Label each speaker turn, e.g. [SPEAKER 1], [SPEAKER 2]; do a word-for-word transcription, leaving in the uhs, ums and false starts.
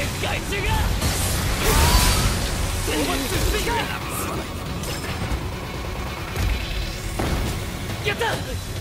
[SPEAKER 1] 害虫がお前進みかやった